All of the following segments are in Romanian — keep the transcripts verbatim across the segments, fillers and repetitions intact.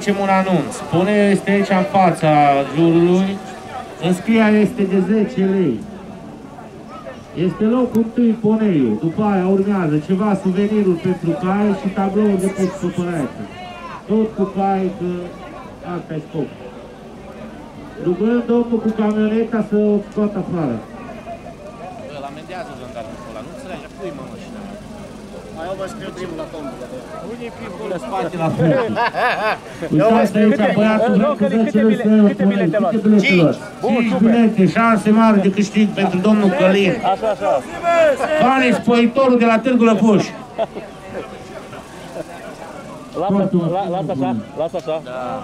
Facem un anunț. Poneiul este aici în fața jurului. Înscrierea este de zece lei. Este locul întâi poneiul. După aia urmează ceva suveniruri pentru cai și tablouri de pus supărate. Tot cu cai, că asta e scopul. Rugăm domnul cu camioneta să o scoată afară. Îl amendează jandarmul ăla, nu înțelege, pui mă mașina. Mai eu vă scriu primul la tombă. Unii primul la Spate la fel. Uitați aici, băiatul vrea cu zecele să... Câte bilete luați? cinci. cinci bilete, șanse mari de câștig pentru domnul Călin. Așa, așa. Fani, spoitorul de la Târgu Lăpuș. Lasă așa, lasă așa.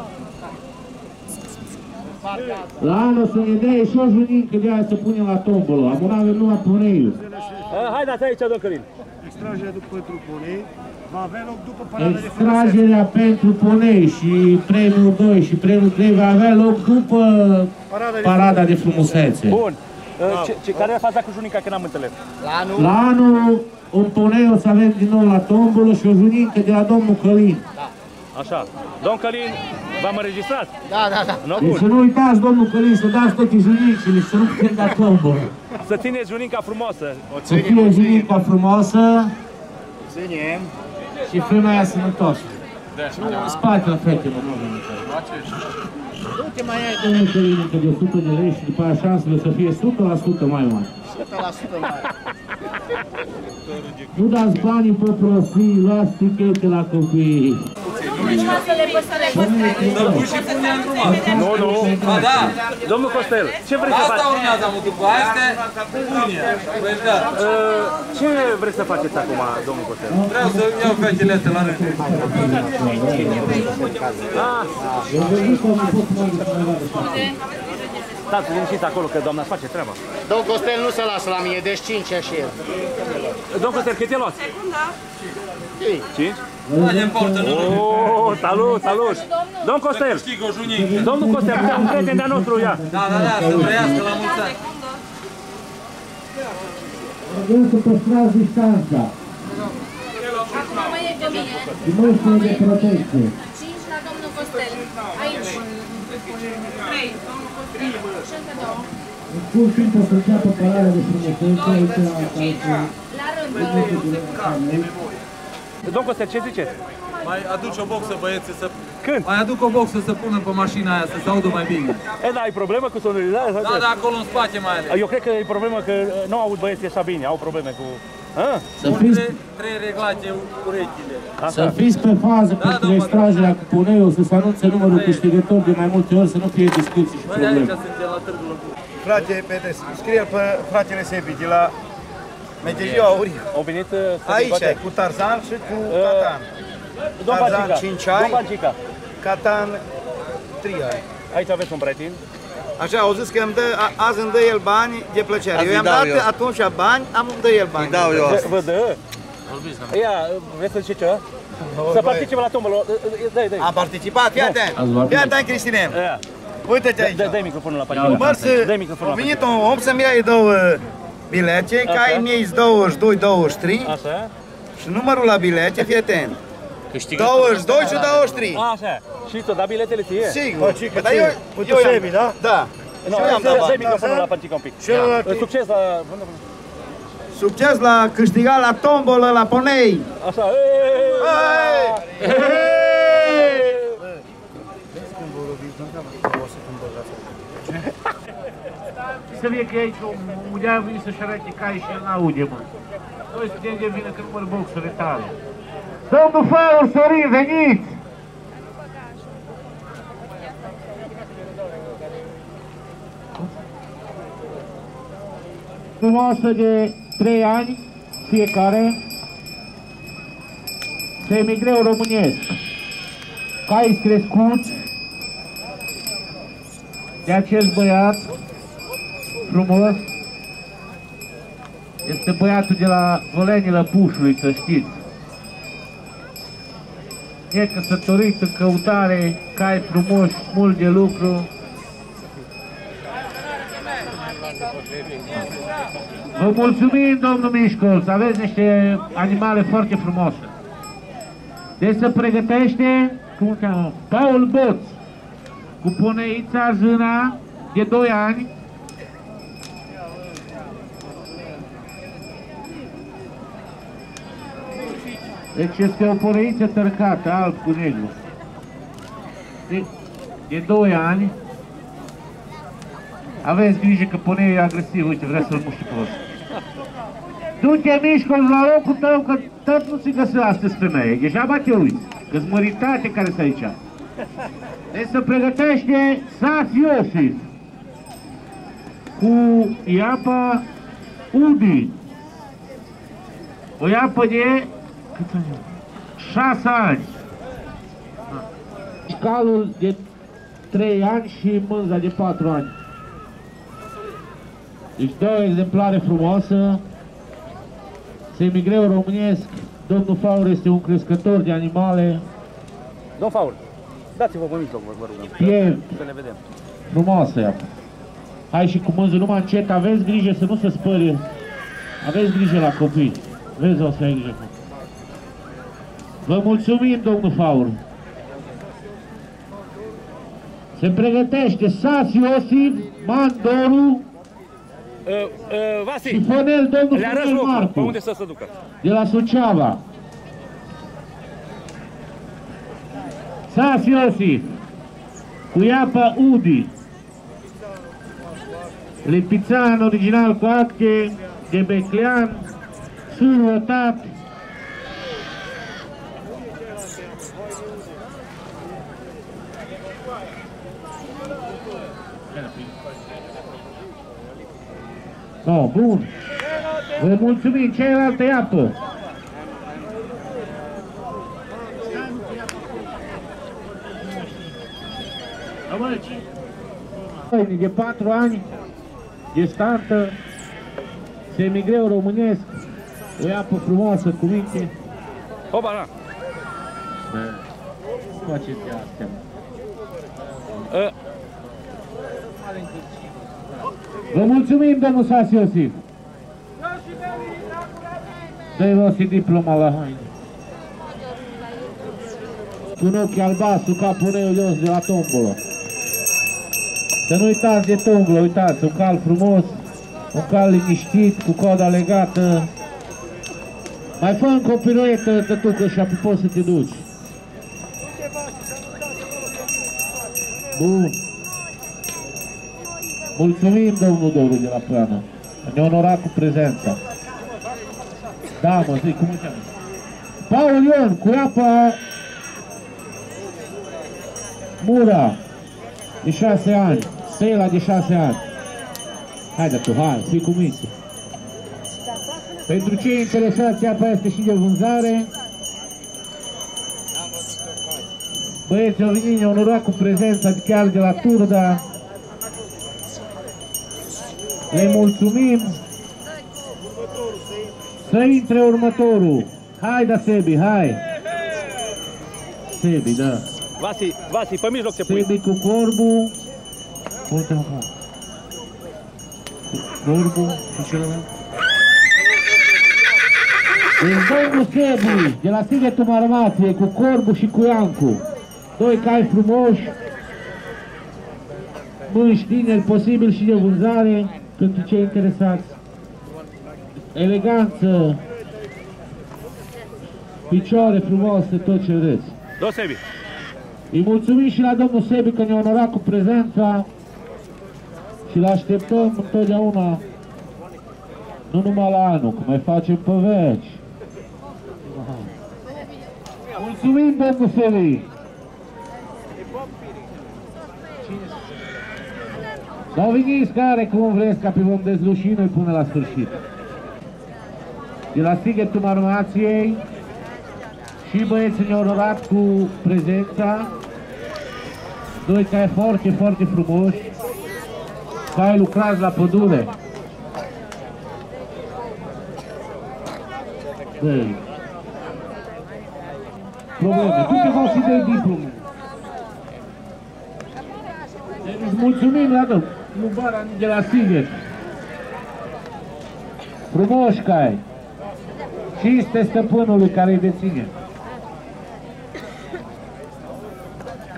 La anul să ne dea și o junincă de aia să punem la tombolă. Am avem numai poneiul. Hai, dați aici, domnul Călin. Extragerea după pentru ponei va avea loc după parada de frumusețe. Extragerea pentru ponei și premiul doi și premiul trei va avea loc după parada de frumusețe. Bun. Ce, ce, care e faza cu junica, că n-am înțeles? La anul? La anul, un ponei o să avem din nou la tombolă și o junincă de la domnul Călin. Da. Așa. Domnul Călin, v-am înregistrat? Da, da, da. No, deci să nu uitați, domnul Călin, să dați toate junicile și să nu putem da tombolă. Să țineți junica frumoasă. Să fie junica frumoasă Ținem. și femeia sănătoasă. În spate la fete, mă rog. Uite, mai ai Domnul Călin, că de o sută de lei și după aia șansele să fie o sută la sută mai mari. o sută la sută mai. Nu dați banii pe prostii, luați tichete la copii. Să-l pui și punea în drumă. Nu, nu. Ba da. Domnul Costel, ce vreți să Asta faceți? urmează, amul, după aia este punie. Păi da. Ce vreți să faceți acum, domnul Costel? Vreau să iau fetele astea la rând. Stați liniștiți acolo, că doamna își face treaba. Domnul Costel nu se lasă la mine, deci cinci și el. Domnul Costel, cât e luat? cinci? Haide în portă, nu? Oh, salut, salut! Domnul Costel! Câștig o junică. Domnul Costel, un prieten de-a nostru, ia! Da, da, da, să trăiască la mulți ani. Vreau să păstrați distanța. Mai e de mine. Și măsuri de protecție. cinci la domnul Costel. Aici. trei, domnul Costel. Și încă două. În scurt timp o să înceapă pararea de frumusețe aici la calcul. La rând. Domnul Costel, ce ziceți? Mai aduci o boxă, băieții, să... Când? Mai aduc o boxă să pună pe mașina aia, să se audă mai bine. E, da, ai problemă cu sonorizarea? Da, da, acolo în spate mai ales. Eu cred că e problemă că nu aud băieții așa bine, au probleme cu... A? Să fiți, Trei reglate urechile. să fiți pe fază pentru extragerea cu poneiul, să se anunțe numărul câștigător de mai multe ori, să nu fie discuții și Băi, aici probleme. suntem la Târgu Lăpuș. Frate, Petes, scrie pe fratele Sebi de la Metejiu Auriu. Au venit să Aici, cu Tarzan și cu Catan. Domnul Tarzan Bancica, cinci domnul ani, Bancica, Catan trei ani. aici aveți un prieten. Așa, au zis că îmi dă, a, azi îmi dă el bani de plăcere. Azi Eu i-am îi dau dat eu. atunci bani, am îmi dă el bani. Îi dau eu Vă- asta. Vă dă? Ia, vreți să ziceți ceva? Să participe la tombolă. Dă-i, dă-i. Am participat, fii atent. Ați vorbit. Fii atent, Cristine. Ia. Uite-te aici. Dă-i microfonul la pagina. Măr să... Dă-i microfonul A la venit pagina. un om să-mi ia două bilete, ca ai mei douăzeci și doi douăzeci și trei Așa? și numărul la bilete, fii atent. douăzeci și doi și douăzeci și trei. Așa. Și tu, da biletele ție? Sigur. Dar eu, eu i-am, da? Da. Nu, Și eu i-am dat dă-i bani. microfonul la Pancica un pic. Succes la... Succes la câștigat la tombolă, la ponei. Așa. Să fie că aici unde a venit să-și arate cai și el n-aude, mă. Noi suntem de vină că număr boxurile tale. Domnul Făur, Sorin, veniți! Frumoasă de trei ani, fiecare, semigreu românesc, cai crescuți de acest băiat frumos, este băiatul de la Volenii Lăpușului, să știți. E căsătorit, în căutare, cai frumoși, mult de lucru. Vă mulțumim, domnul Mișcol, să aveți niște animale foarte frumoase. Deci se pregătește cum se cheamă? Paul Boț, cu poneița Jâna, de doi ani. Deci este o poneiță tărcată, alb cu negru. De, de doi ani. Aveți grijă că poneiul e agresiv, uite, vrea să-l muște pe ăsta. Du-te, mișcă-l la locul tău, că tot nu ți găsă astăzi femeie. Degeaba te uiți, că-s măritate care sunt aici. Deci se pregătește Sas Iosif cu iapa Udi. O iapă de câți ani? șase ani. Calul de trei ani și mânza de patru ani. Deci două exemplare frumoase. Semigreu românesc. Domnul Faur este un crescător de animale. Domn Faur, dați-vă pe mijloc, vă rugăm. Piept. Să le vedem. Frumoasă iapă. Hai și cu mânzul numai încet, aveți grijă să nu se spărie. Aveți grijă la copii. Vezi, o să ai grijă. Vă mulțumim, domnul Faur. Se pregătește Sas Iosif, Mandoru Uh, uh, Vasi, și Fonel, domnul le arăți Fonel locul, pe Marcu, unde să se ducă. de la Suceava. Sas Iosif, cu iapa Udi. Lipițan original cu acte de beclean, surrotat. Oh, bun. Vă mulțumim. Cealaltă iapă. De patru ani, gestantă, semigreu românesc, o iapă frumoasă, cu minte. Opa, da. Faceți astea. Uh, Vă mulțumim, domnul Sas Iosif. Dă-i rosti diploma la haine. Cu un ochi albastru ca puneiul jos de la tombolă. Să nu uitați de tombolă, uitați, un cal frumos, un cal liniștit, cu coada legată. Mai fă încă o piruetă, tătucă, și apoi poți să te duci. Bun. Mulțumim, domnul Doru de la Plană. Ne onora cu prezența. Da, mă, zic, cum îi cheamă? Paul Ion, cu apa Mura, de șase ani. Stela, de șase ani. Haide tu, hai, fii cu minte. Pentru cei interesați, apa este și de vânzare. Băieții au venit, ne-au onorat cu prezența chiar de la Turda. Le mulțumim. Să intre următorul. Hai, da, Sebi, hai. Sebi, da. Vasi, Vasi, pe mijloc te pui. Sebi cu corbul. Uite acum. Corbul și celălalt. Deci domnul Sebi, de la Sighetul Marmației, cu corbul și cu Iancu. Doi cai frumoși. Mânși tineri, posibil și de vânzare, pentru cei interesați. Eleganță, picioare frumoase, tot ce vreți. Do Sebi. Îi mulțumim și la domnul Sebi că ne-a onorat cu prezența și îl așteptăm întotdeauna, nu numai la anul, că mai facem pe veci. Mulțumim, domnul Sebi! Sau veniți care, cum vreți, ca pe vom dezluși noi până la sfârșit. De la Sighetul Marmației și băieții ne-au onorat cu prezența. Doi cai foarte, foarte frumoși, cai lucrați la pădure. Dă-i. Probleme. Du-te, vă și dă-i diplome. Deci mulțumim la domnul Lubara de la Sighet. Frumoși cai. Cinste stăpânului care îi deține.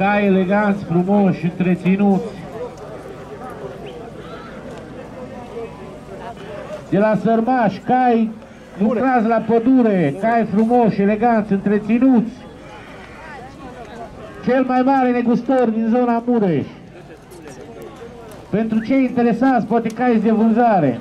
cai eleganți, frumoși, întreținuți. De la Sărmaș, cai lucrați la pădure, cai frumoși, eleganți, întreținuți. Cel mai mare negustor din zona Mureș. Pentru cei interesați, poate cai de vânzare.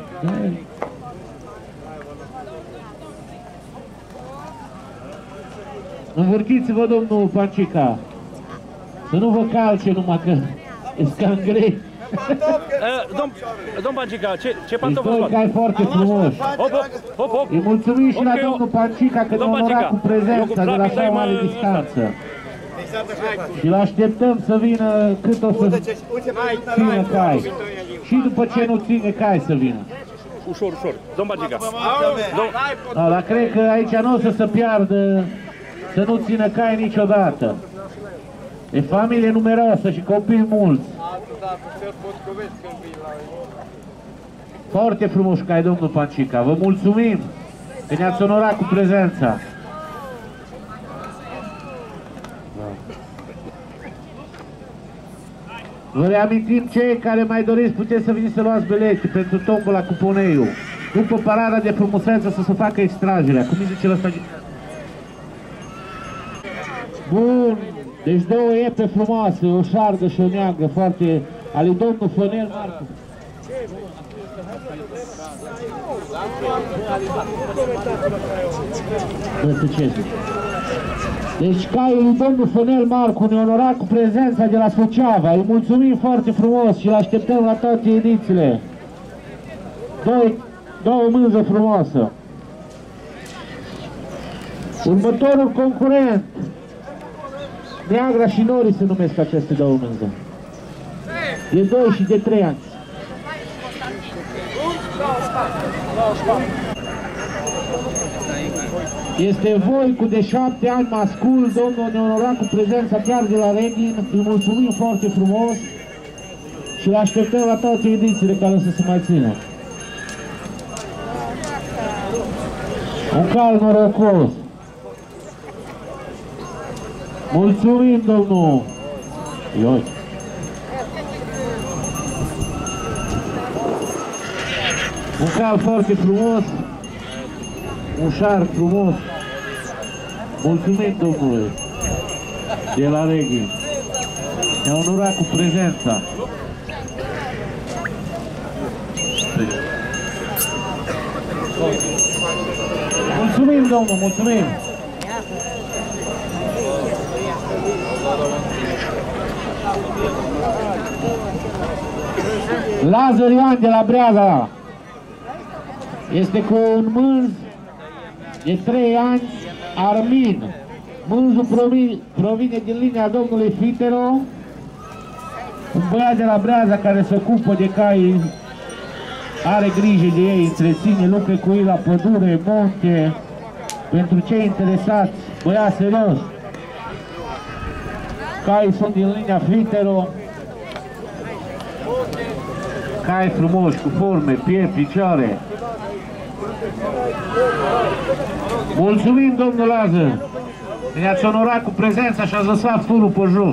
Învârtiți-vă, domnul Pancica, să nu vă calce numai că e cam grei. Domn, domn Pancica, ce, ce Deci pantofi doi cai foarte frumoși. Hop, hop, hop, hop. Îi mulțumim și la Ok, domnul Pancica că ne-a domn onorat Pancica, cu prezența de la eu cu așa mare rapid, distanță. Și îl așteptăm să vină cât o să țină cai. Și după ce nu ține cai să vină. Ușor, ușor. Domn Pancica. Da, dar cred că aici nu o să se piardă, să nu țină cai niciodată. E familie numeroasă și copii mulți. Foarte frumos cai, domnul Pancica. Vă mulțumim că ne-ați onorat cu prezența. Vă reamintim, cei care mai doriți, puteți să veniți să luați bilete pentru tombola cu poneiul. După parada de frumusețe să se facă extragerea. Cum îi zice ăsta? Bun, deci două iepe frumoase, o șargă și o neagră, foarte, ale domnul Fănel Marcu. Deci caiul lui domnul Fănel Marcu ne onora cu prezența de la Suceava. Îi mulțumim foarte frumos și îl așteptăm la toate edițiile. Doi, două mânză frumoasă. Următorul concurent, Neagra și Nori se numesc aceste două mânză. De doi și de trei ani. Este Voicu de șapte ani mascul, domnul ne onora cu prezența chiar de la Reghin. Îi mulțumim foarte frumos și îl așteptăm la toate edițiile care o să se mai țină. Un cal norocos. Mulțumim, domnul Ioi. Un cal foarte frumos, un șar frumos. Mulțumim, domnului de la Reghin. Ne-a onorat cu prezența. Mulțumim, domnul, mulțumim. Lazar Ioan de la Breaza este cu un mânz de trei ani, Armin. Mânzul provine din linia domnului Fitero, un băiat de la Breaza care se ocupă de cai, are grijă de ei, întreține, lucre cu ei la pădure, monte. Pentru cei interesați, băiat serios. Cai sunt din linia Fitero. Cai frumoși, cu forme, piept, picioare. Mulțumim, domnul Lazar. Ne-ați onorat cu prezența și ați lăsat furul pe jos.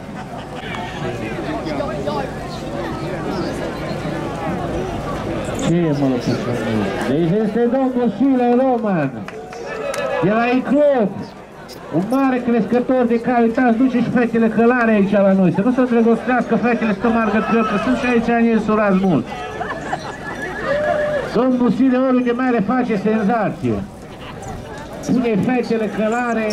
Ce e, mă, deci este domnul Sile Roman de la Iclub, un mare crescător de cai. Uitați, duce și fetele călare aici la noi, să nu se îndrăgostească fetele, să margă că sunt și aici ani surați mult. Domnul Sile oriunde mai face senzație. Pune fetele călare.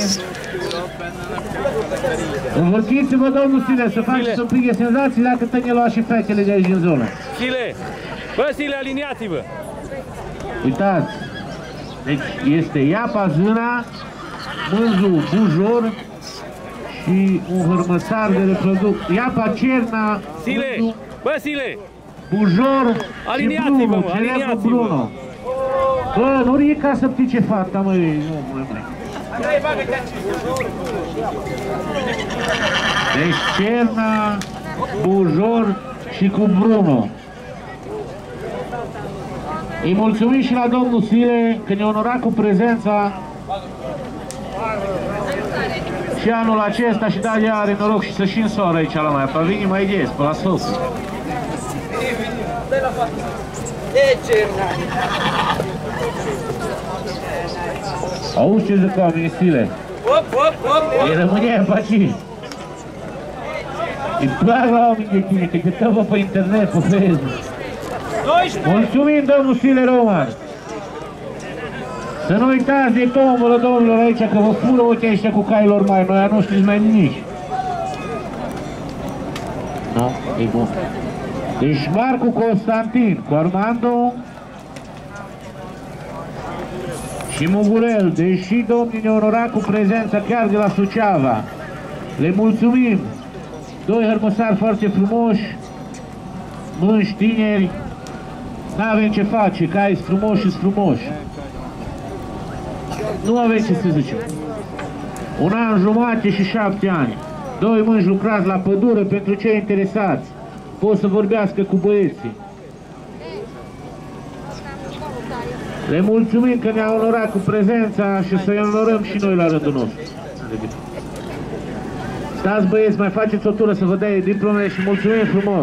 Învârtiți-vă, domnul Sile, să faceți un pic de senzații dacă tăne lua și fetele de aici din zonă. Sile! Bă, Sile, aliniați-vă! Uitați, deci este iapa zâna, mânzul bujor și un hărmăsar de reproducție. Iapa cerna, Sile! mânzul, Bă, Sile! bujor și Aliniați-vă, Bruno, mă, celebrul aliniați-vă. Bruno. Bă, nu e ca să ptice fata, măi, nu, măi, măi. Deci cerna, bujor și cu Bruno. Îi mulțumim și la domnul Sile că ne-a onorat cu prezența Și anul acesta și Dalia are noroc și să și însoară aici la mai Pavini, mai ies, pe la Sfău. Auzi ce zic oamenii stile? Îi rămâne pe aici. Îi plac la oamenii de tine, te cântăm pe internet, pe Facebook. Mulțumim, domnul Stile Roman. Să nu uitați de tombolă, domnilor, aici, că vă fură ochii ăștia cu cailor mai, noi nu știți mai nimic. No, e bun. Deci Marcu Constantin cu Armando și Mugurel, deși domnii ne onora cu prezența chiar de la Suceava. Le mulțumim. Doi hărmăsari foarte frumoși, mânși tineri, n-avem ce face, cai frumoși și frumoși. Nu avem ce să zicem. Un an jumate și șapte ani. Doi mânși lucrați la pădure pentru cei interesați. Pot să vorbească cu băieții. Le mulțumim că ne-a onorat cu prezența și să-i onorăm și noi la rândul nostru. Stați băieți, mai faceți o tură să vă dea diplomele și mulțumim frumos!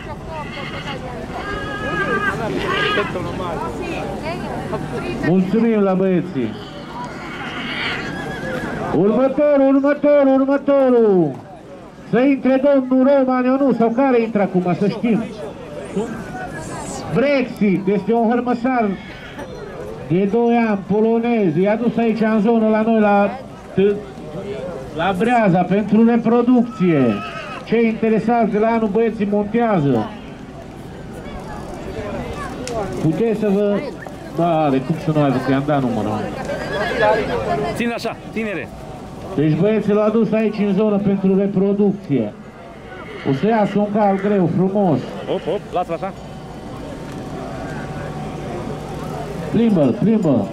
Mulțumim la băieții! Următorul, următorul, următorul! Să intre domnul Roman Ionu, sau care intră acum, să știm? Brexit, este un hărmăsar de doi ani, polonez, i-a dus aici în zonă la noi, la, la Breaza, pentru reproducție. Cei interesați de la anul, băieții montează. Puteți să vă... Da, de cum să nu ai, că i-am dat numărul. Ține așa, tinere. Deci băieții l-au adus aici în zonă pentru reproducție. O să iasă un cal greu, frumos. Hop, hop, lasă-l așa. Plimbă-l, plimbă.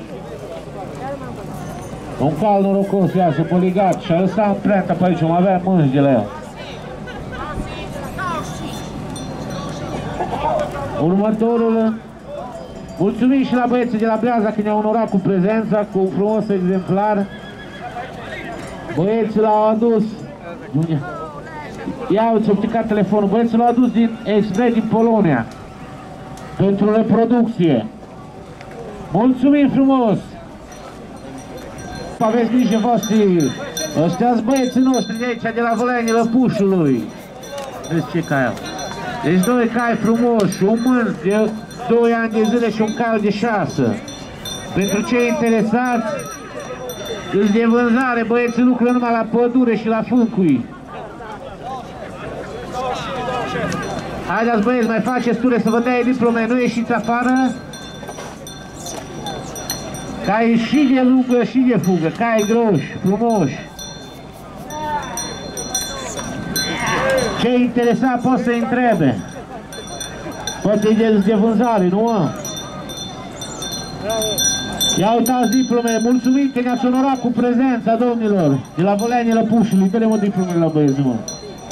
Un cal norocos iasă poligat și a lăsat amprenta pe aici, o avea mânci de la el. Următorul. Mulțumim și la băieții de la Breaza că ne-au onorat cu prezența, cu un frumos exemplar. Băieții l-au adus. Ia uite, s-a picat telefonul. Băieții l-au adus din expres din Polonia pentru reproducție. Mulțumim frumos! Aveți grijă voștri! Ăștia-s băieții noștri de aici, de la Văleanii Lăpușului. Vezi ce cai au. Deci doi cai frumoși, un mânz de doi ani de zile și un cal de șase. Pentru cei interesați, îți de vânzare, băieții lucră numai la pădure și la fâncui. Haideți băieți, mai faceți ture să vă dea diplome, nu ieșiți afară. Cai și de lungă și de fugă, cai groși, frumoși. Cei interesați pot să-i întrebe. Poate de, de vânzare, nu mă? Ia uitați diplomele, mulțumim că ne-ați onorat cu prezența, domnilor, de la Văleanii Lăpușului. Dă-le-mă diplomele la băieți, mă.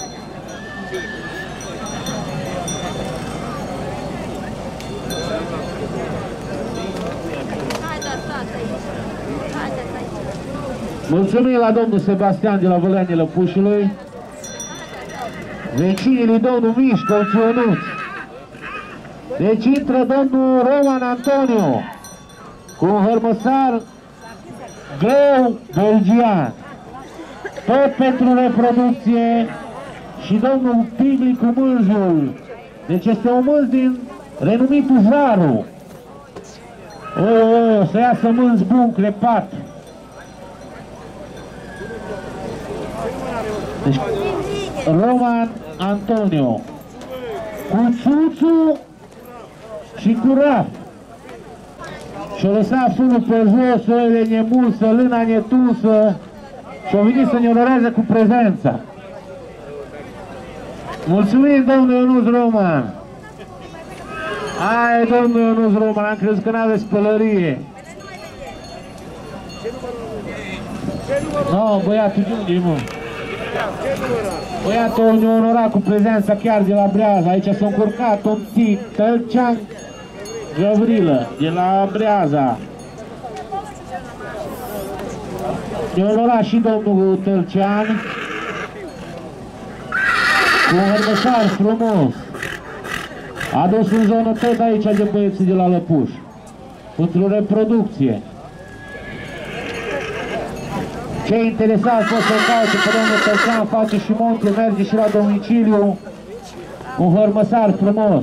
Mulțumim la domnul Sebastian de la Văleanii Lăpușului. Vecinii lui domnul Mișcă, Ționuț. Deci intră domnul Roman Antonio cu un hărmăsar greu belgian. Tot pentru reproducție. Și domnul Pigli cu mânzul. Deci este un mânz din renumitul Zaru. O, o, o să iasă mânz bun, crepat. Deci, Roman Antonio cu țuțu și cu raf. Și-o lăsat funul pe jos, soile nemulsă, lâna netusă și-o venit să ne onoreze cu prezența. Mulțumim, domnul Ionuț Roman. Hai, domnul Ionuț Roman, am crezut că n-aveți pălărie. No, băiatul de unde, mă? Băiatul ne-a onorat cu prezența chiar de la Breaza. Aici s-a încurcat un tic, Tălcean Gavrilă, de la Breaza. Este onorat și domnul Tălcean cu un hărmăsar frumos. A dus în zonă tot aici de băieții de la Lăpuș pentru reproducție. Cei interesați pot să-l caute pe domnul Tălcean, face și monte, merge și la domiciliu. Un hărmăsar frumos.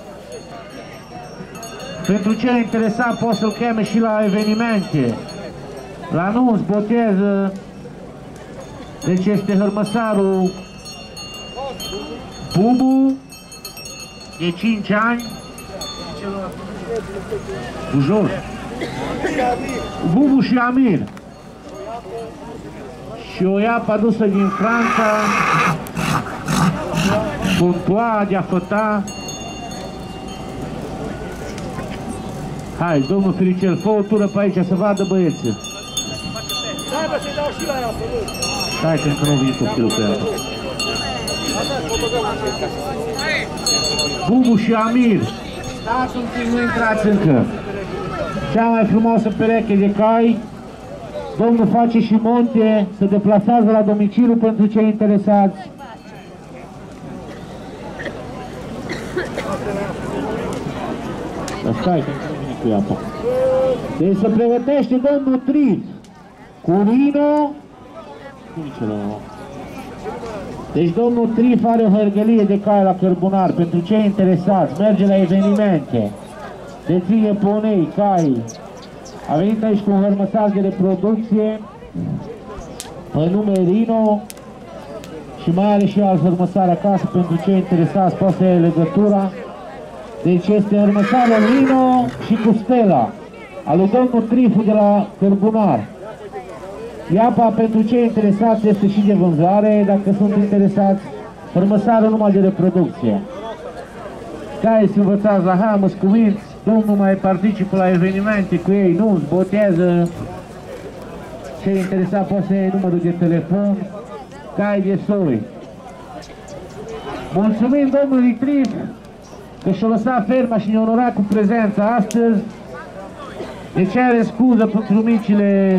Pentru cei interesați pot să-l cheme și la evenimente, la nunți, botez. Deci este hărmăsarul Bubu, de cinci ani, ușor. Bubu și Amir. Și o iapă adusă din Franța, Pontoa, de a făta. Hai, domnul Firicel, fă o tură pe aici să vadă băieții. Stai, bă, să-i dau și la ea, pe lui. Stai, că încă nu vine copilul pe ea. Bubu și Amir, stați un pic, nu intrați încă. Cea mai frumoasă pereche de cai. Domnul face și monte, se deplasează la domiciliu pentru cei interesați. Dar stai, că nu vine cu apa. Deci se pregătește domnul Trip cu Rino. Deci domnul Trif are o hărgălie de cai la cărbunar pentru cei interesați, merge la evenimente, deține ponei, cai. A venit aici cu un hărmăsar de reproducție pe nume Rino și mai are și alt hărmăsar acasă pentru cei interesați, poate să ia legătura. Deci este hărmăsarul Rino și cu Stella, al lui domnul Trifu de la Cărbunar. Iapa pentru cei interesați este și de vânzare, dacă sunt interesați, hărmăsarul numai de reproducție. Care se învățați la hamă, scuminți, domnul mai participă la evenimente cu ei, nu, botează. Cei interesați poate să iei numărul de telefon, cai de soi. Mulțumim domnului Trip că și-a lăsat ferma și ne-a onorat cu prezența astăzi. Deci are scuză pentru micile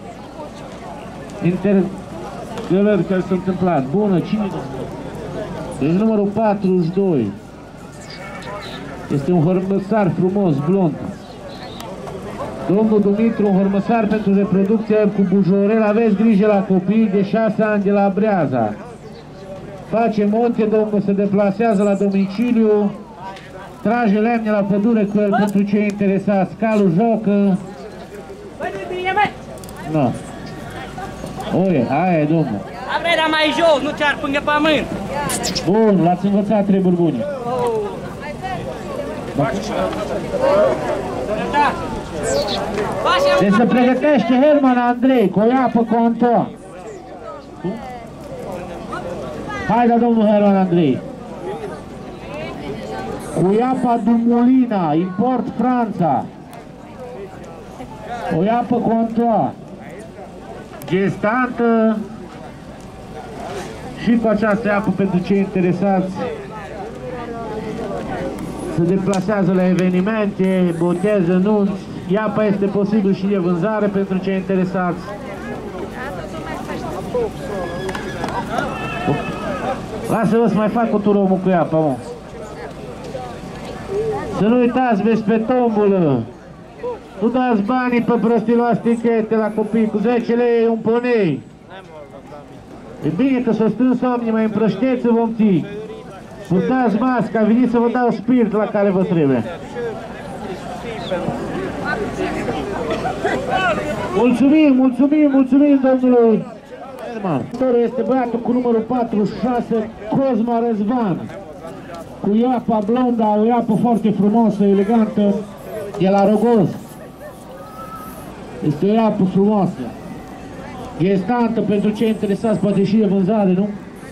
intergălări care s-au întâmplat. Bună, cine? Deci numărul patruzeci și doi. Este un hărmăsar frumos, blond. Domnul Dumitru, un hărmăsar pentru reproducție cu bujorel. Aveți grijă la copii de șase ani de la Breaza. Face monte, domnul se deplasează la domiciliu. Trage lemne la pădure cu el pentru cei interesați. Calul jocă. Nu. Oie, aia e, domnul. Averea mai jos, nu ți-ar pângă pământ. Bun, l-ați învățat treburi bune. Deci se pregătește Herman Andrei, cu o iapă cu Antoa. Hai, da, domnul Herman Andrei. Cu iapa Dumolina, import Franța. O iapă cu Antoa. Gestantă. Și cu această iapă pentru cei interesați. Se deplasează la evenimente, boteză, nunți. Iapa este posibil și de vânzare pentru cei interesați. Lasă-vă să mai fac o tură omul cu iapa, mă. Să nu uitați, vezi pe tombulă. Nu dați banii pe prostiloase tichete la copii, cu zece lei un ponei. E bine că s-o strâns oamenii, mai împrășteți, vom ții. Purtați masca, veniți să vă dau spirit la care vă trebuie. Mulțumim, mulțumim, mulțumim domnului Herman. Este băiatul cu numărul patruzeci și șase, Cosma Răzvan. Cu iapa blonda, o iapă foarte frumoasă, elegantă, de la Rogoz. Este o iapă frumoasă. Gestantă pentru cei interesați, poate și de vânzare, nu?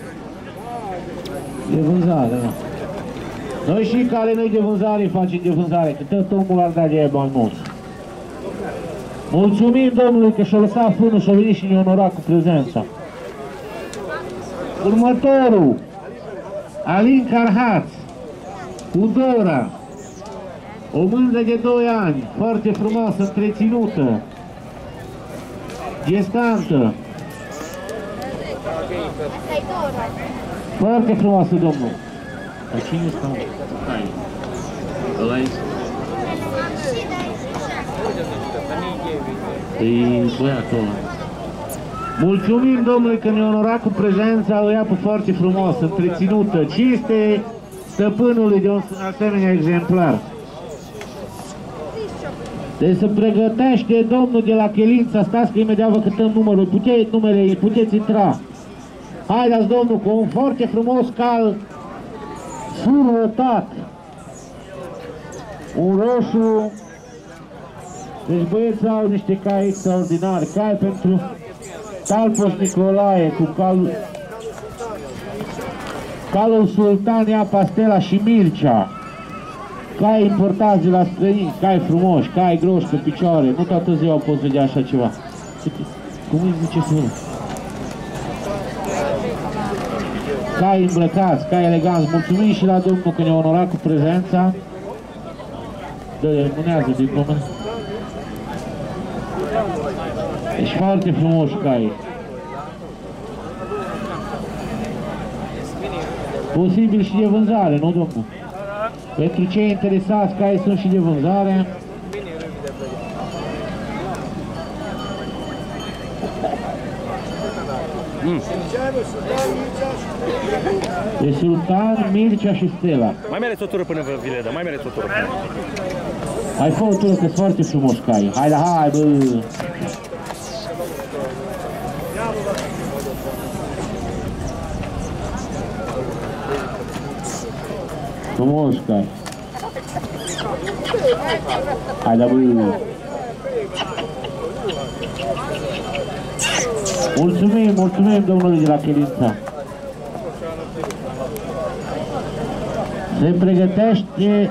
De vânzare, da. Noi și care noi de vânzare facem de vânzare, că tot omul ar da de ea bani mulți. Mulțumim domnului că și-a lăsat frânul și-a venit și ne-a onorat cu prezența. Următorul, Alin Carhaț, cu Dora, o mândră de doi ani, foarte frumoasă, întreținută. Gestantă. Foarte frumoasă, domnul. Dar cine stă? Hai. Ăla e? E băiatul ăla. Mulțumim, domnule, că ne-a onorat cu prezența, o iapă foarte frumoasă, întreținută. Cinste stăpânului de un asemenea exemplar. Deci se pregătește domnul de la Chelința, stați că imediat vă cântăm numărul, puteți, numele, puteți intra. Haideți, domnul, cu un foarte frumos cal surrotat, un roșu. Deci băieții au niște cai extraordinari, cai pentru Talpos Nicolae cu cal, calul Sultan Iapa Stela și Mircea. Cai importați de la străini, cai frumoși, cai groși pe picioare, nu toată ziua poți vedea așa ceva. Cum îi zice să nu? Cai îmbrăcați, cai eleganți, mulțumim și la domnul că ne-a onorat cu prezența. Dă-le, mânează diplomă. Deci foarte frumoși cai. Posibil și de vânzare, nu domnul? Pentru cei interesați, cai sunt și de vânzare. Mm. E Sultan, Mircea și Stela. Mai mereți o tură până vi le dă, mai mereți o tură. Hai fă o tură, că-s foarte frumos cai. Hai, da, hai, bă! Frumos cai. Hai, da, bă! Mulțumim, mulțumim, domnului de la Chelința. Se pregătește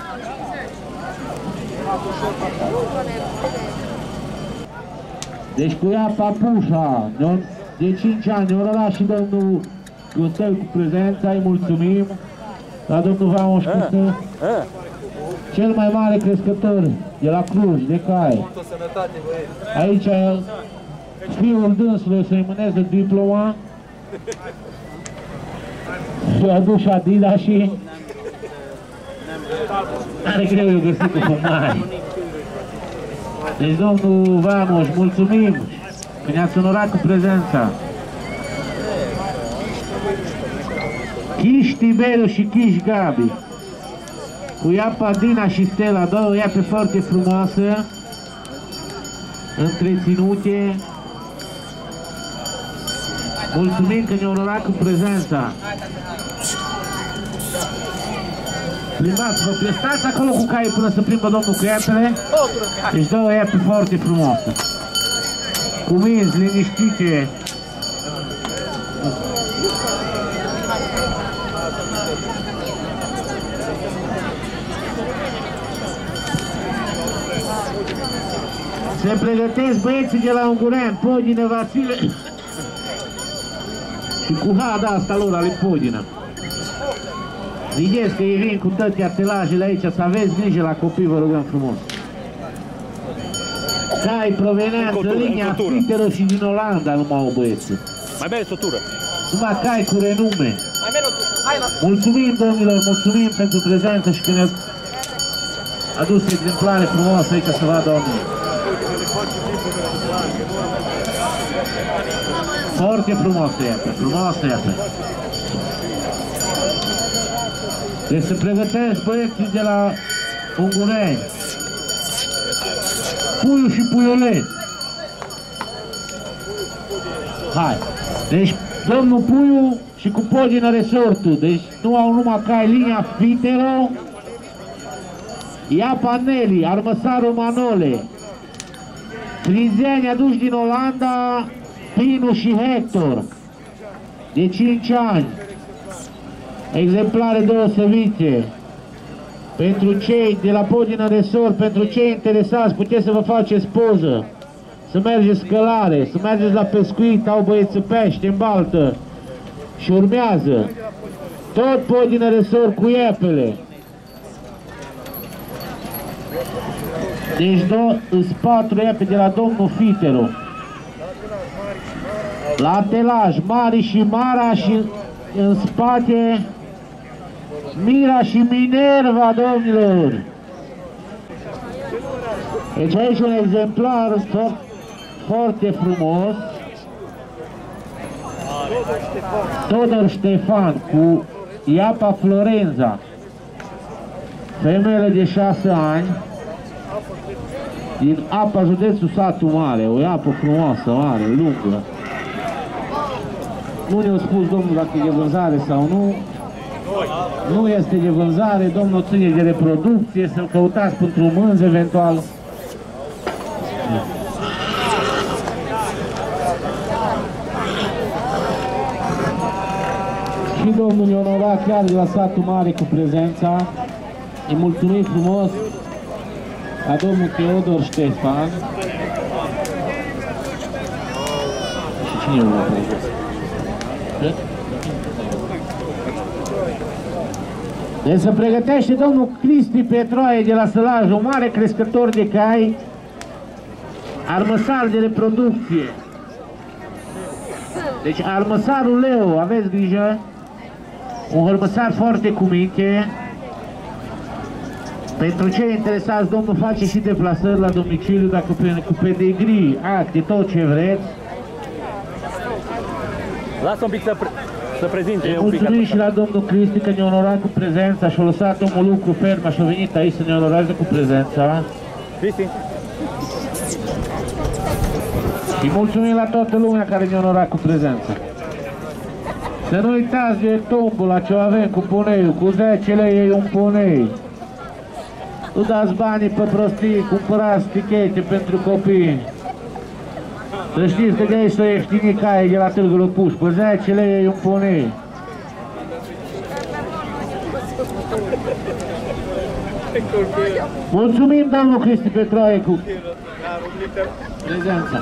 deci cu ea Papușa, de cinci ani, ne-a rălat și domnul Gustel cu prezența, îi mulțumim. La domnul Vamoș Custă, cel mai mare crescător de la Cluj, de cai. Aici fiul dânsului să-i mâneze diploma. Și-a adus și Adida și are greu eu găsit cu mari. Deci domnul Vamoș, mulțumim că ne-ați onorat cu prezența. Chiș Tiberiu și Chiș Gabi. Cu Iapa Dina și Stela, două iape foarte frumoasă, întreținute. Mulțumim că ne-a onorat cu prezența. Plimbați-vă, prestați acolo cu caii până să plimbă domnul cu iapele. Deci două iape foarte frumoase. Cu minți, liniștite. Se pregătesc băieții de la Ungurean, Podină, Vasile și cu hada asta lor ale Podină. Vedeți că ei vin cu toate atelajele aici, să aveți grijă la copii, vă rugăm frumos. Cai provenează linia Fitero și din Olanda, numai o băieță. Mai mergeți o tură. Numai cai cu renume. Mulțumim, domnilor, mulțumim pentru prezență și că ne-a adus exemplare frumoase aici să vadă oamenii. Foarte frumoasă iată, frumoasă iată. Deci se pregătesc băieții de la Ungureni. Puiu și puiuleț. Hai. Deci domnul Puiu și cu Podină resortul. Deci nu au numai cai, linia Fitero, Iapa Neli, Armăsaru Manole, Friziani aduși din Olanda, Pinu și Hector, de cinci ani, exemplare deosebite. Pentru cei de la Podină Resort, pentru cei interesați, puteți să vă faceți poză, să mergeți scălare, să mergeți la pescuit, au băieți pește în baltă și urmează. Tot Podină Resort cu iepele. Deci sunt patru iepe de la domnul Fitero. La telaj, Mari și Mara și în spate Mira și Minerva, domnilor. Deci aici un exemplar foarte, foarte frumos. Todor Ștefan cu Iapa Florenza. Femeile de șase ani. Din Apa, județul Satu Mare. O iapă frumoasă, mare, lungă. Nu ne-a spus domnul dacă e de vânzare sau nu. Nu este de vânzare, domnul ține de reproducție, să-l căutați pentru mânzi eventual. Și domnul ne onora chiar de la Satul Mare cu prezența. Îi mulțumim frumos la domnul Teodor Ștefan. Și cine e urmă pe jos? Deci se pregătește domnul Cristi Petroaie de la Sălaj, un mare crescător de cai, armăsar de reproducție. Deci armăsarul Leo, aveți grijă, un armăsar foarte cu minte. Pentru cei interesați, domnul face și deplasări la domiciliu, dacă cu pedigrii, acte, tot ce vreți. Lasă un pic să, pre să prezinte. E, mulțumim și la domnul Cristi că ne onorat cu prezența și-a lăsat omul lucru ferm și a venit aici să ne onoreze cu prezența. Cristi. Și mulțumim la toată lumea care ne onorat cu prezența. Să nu uitați de tombola ce avem cu poneiul, cu zece lei e un ponei. Nu dați banii pe prostii, cumpărați tichete pentru copii. Să știți că de aici s-o ieftini caie de la Târgul Puș, pe zece lei e un ponei. Mulțumim, domnul Cristi Petroaie, cu prezența.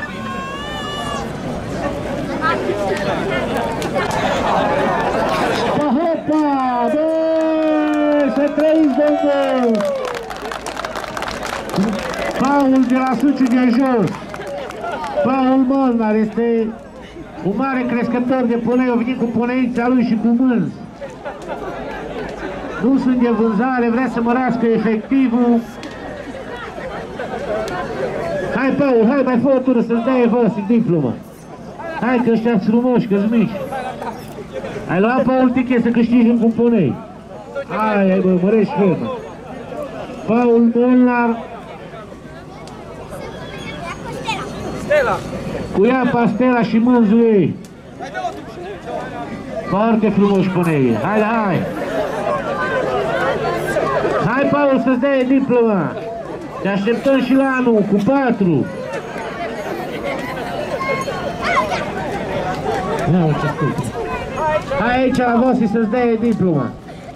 Hopa! Băi, să trăiți, domnul! Paul de la Suciu de Jos. Paul Molnar este un mare crescător de ponei, a venit cu poneița lui și cu mânzi. Nu sunt de vânzare, vrea să mărească efectivul. Hai, Paul, hai, mai fă o tură să-ți dai evăsic diplomă. Hai că ăștia-s frumoși, că-s mici. Ai luat, Paul, tichet să câștigi în ponei. Hai, hai, bă, mărești fermă. Paul Molnar. Stella! Cu Iapa, Stella și mânzul ei. Foarte frumoși ponei. Hai, hai! Hai, Paul, să-ți dai diploma! Te așteptăm și la anul, cu patru! Hai aici la voștri să-ți dai diploma!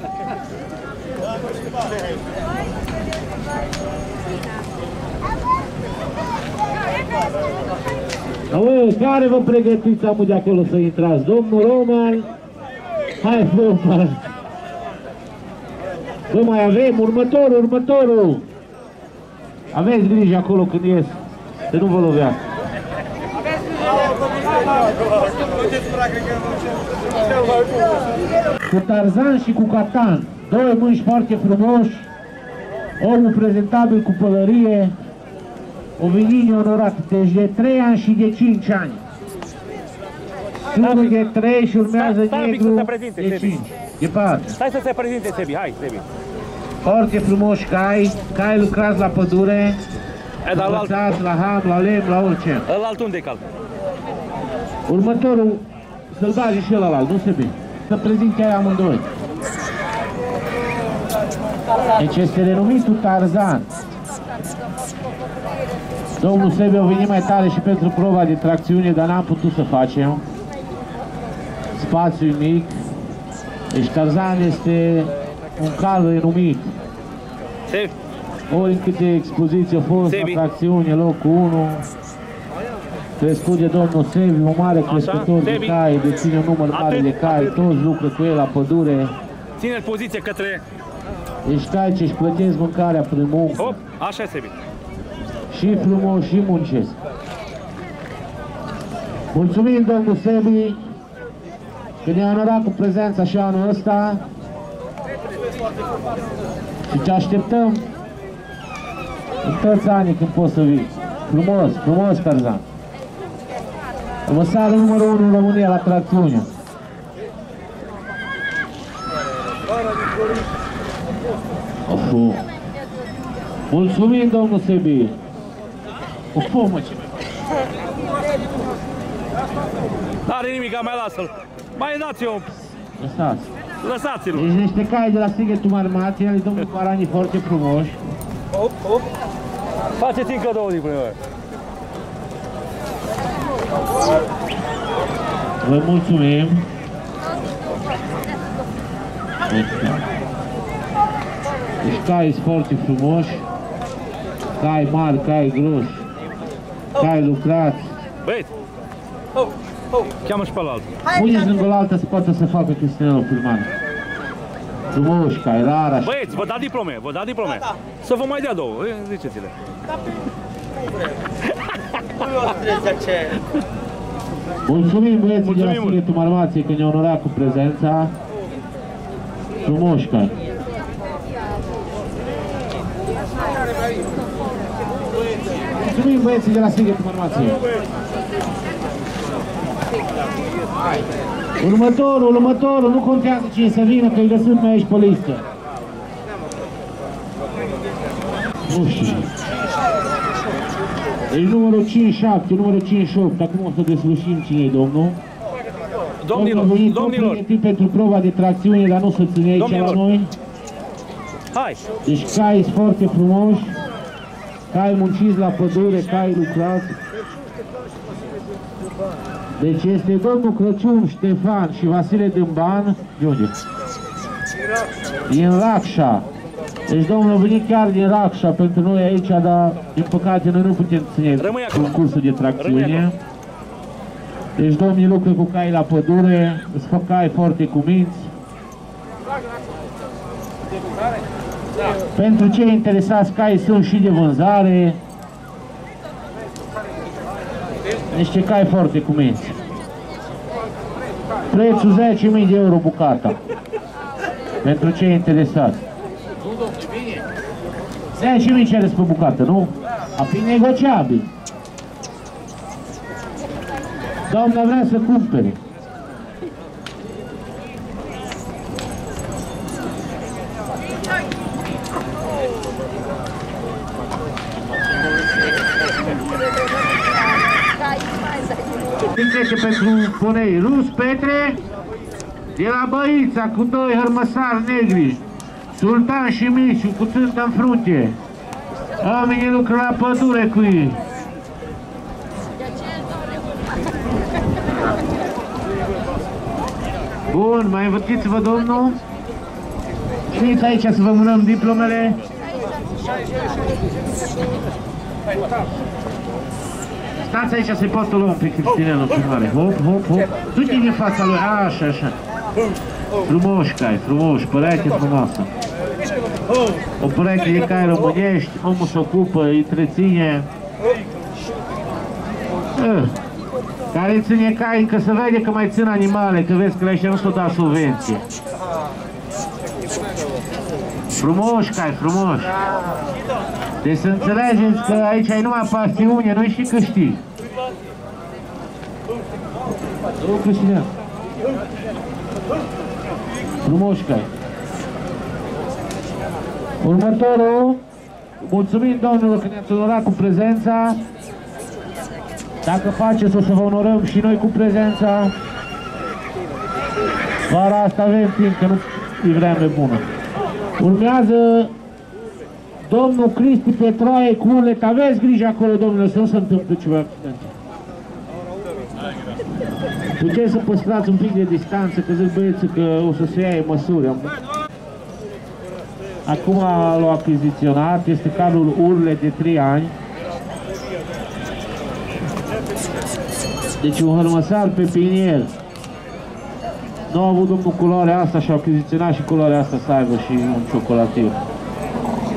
Auzi, care vă pregătiți amul de acolo să intrați? Domnul Roman? Hai, fă-o! Bă, mai avem următorul, următorul! Aveți grijă acolo când ies, să nu vă lovească. Cu Tarzan și cu Catan, doi mânși foarte frumoși, omul prezentabil cu pălărie, o venini onorat, deci de trei ani și de cinci ani. Unul de trei și urmează negru de cinci. De patru. Stai să se prezinte, Sebi, hai, Sebi. Foarte frumoși cai, cai lucrați la pădure, învățați la ham, la lemn, la orice. Ălalt unde-i cal? Următorul, să-l bagi și ălalt, nu se bine. Să prezinte aia amândoi. Deci este renumitul Tarzan. Domnul Sebi a venit mai tare și pentru proba de tracțiune, dar n-am putut să facem. Spațiul mic. Deci Tarzan este un cal renumit. Sebi. Ori în câte expoziții a fost, atracțiune, locul unu. Crescut de domnul Sebi, un mare crescător de cai, deține un număr mare de cai, toți lucră cu el la pădure. Ține-l poziție către... Deci cai ce-și plătesc mâncarea prin muncă. Hop, așa e, Sebi. Și frumos și muncesc. Mulțumim, domnul Sebi, că ne-a onorat cu prezența și anul ăsta. Și te așteptăm în toți anii când poți să vii. Frumos, frumos, Tarzan. Măsarul numărul unu în România la tracțiune. Ofu. Mulțumim, domnul Sebi. Ofu, mă, ce N-are nimic, mai lasă-l. Mai dați-o. lăsați. Lăsați-l. Deci niște cai de la Sighetul Marmației, ale domnului Parani foarte frumoși. Op, op. Faceți încă două din primul. Vă mulțumim. Deci cai sunt foarte frumoși. Cai mari, cai groși, cai lucrați. Băieți! Cheamă și pe altul. Puneți lângă o altă să poată să facă Cristinelul filmare. Frumoși, cai, rara. Băieți, vă da diplome, vă da diplome. Să vă mai dea două, ziceți-le. Mulțumim, băieții de la Sighetul Marmației că ne-au onorat cu prezența. Frumoși, cai. Mulțumim, băieții de la Sighetul Marmației. Următorul, următorul, nu contează cine să vină, că îi găsim noi aici pe listă. Nu știu. Deci numărul cincizeci și șapte, numărul cincizeci și opt, acum o să deslușim cine e domnul. Domnilor, domnul domnilor. pregătit pentru proba de tracțiune, dar nu se ține aici Domnilor. la noi. Hai! Deci cai sunt foarte frumoși, cai munciți la pădure, cai lucrați. Deci este domnul Crăciun, Ștefan și Vasile Dâmban. De unde? Din Racșa. Deci domnul a venit chiar din Racșa pentru noi aici, dar din păcate noi nu putem ține concursul de tracțiune. Deci domnii lucră cu cai la pădure, îți fac cai foarte cuminți. Pentru cei interesați, cai sunt și de vânzare. Niște cai foarte cuminți. Prețul zece mii de euro bucata. Pentru cei interesați. zece mii cereți pe bucată, nu? A fi negociabil. Doamna vrea să cumpere. Trece pentru ponei Rus Petre de la Băița cu doi hărmăsari negri, Sultan și Miciu cu țântă în frunte. Oamenii lucră la pădure cu ei. Bun, mai învățiți-vă, domnul. Veniți aici să vă mânăm diplomele. Stați aici să-i pot lua pe Cristinel în filmare. Hop, hop, hop. Du-te din fața lui. Așa, așa. Frumoși cai, frumoși, păreche frumoasă. O păreche de cai românești, omul se ocupă, îi întreține. Care ține cai, încă se vede că mai țin animale, că vezi că la ăștia nu s-o da subvenție. Frumoși cai, frumoși. Deci să înțelegeți că aici ai numai pasiune, nu-i și câștig. Nu câștigă. Frumoși cai. Următorul, mulțumim domnilor că ne-ați onorat cu prezența. Dacă faceți, o să vă onorăm și noi cu prezența. Vara asta avem timp, că nu e vreme bună. Urmează domnul Cristi Petroaie cu urlet. Aveți grijă acolo, domnilor, să nu se întâmple ceva accident. Puteți să păstrați un pic de distanță, că zic băieții că o să se ia măsuri. Acum l-a achiziționat, este calul urlet de trei ani. Deci un hărmăsar pepinier. Nu a avut domnul culoarea asta și a achiziționat și culoarea asta să aibă și un ciocolatiu.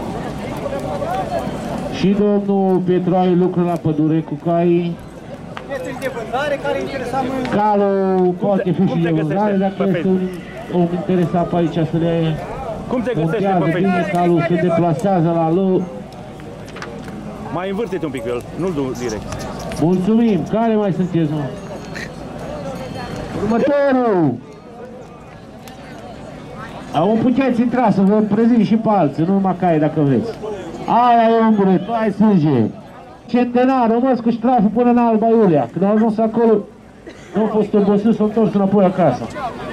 Și domnul Petroaie lucră la pădure cu caii. Este de vânzare, care interesa mâine. Calul poate fi și de vânzare, dacă este un om interesat pe aici să le Cum te găsești pe montează bine, calul se deplasează la loc. Mai învârte-te un pic el, nu-l du direct. Mulțumim! Care mai sunteți, mă? Următorul! Au puteți intra să vă prezint și pe alții, nu numai caie dacă vreți. Aia e ungure, tu ai sânge. Centenar, rămas cu ștraful până în Alba Iulia. Când au ajuns acolo, nu au fost obosit, s-au întors înapoi acasă.